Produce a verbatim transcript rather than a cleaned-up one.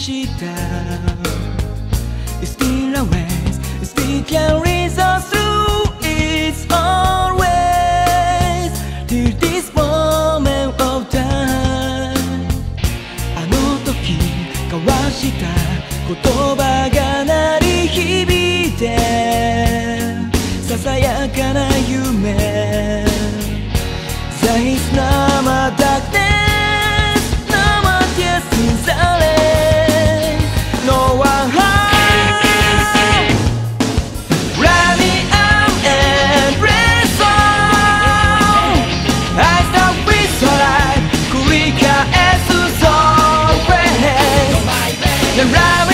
した It's still a ways, it still carries us through. It's always till this moment of time. あの時交わした言葉が鳴り響いて、ささやかな夢 There is no more darkness, no more tears in silence. No one home. Running out and press on. I stop with so light, 繰り返すそう。The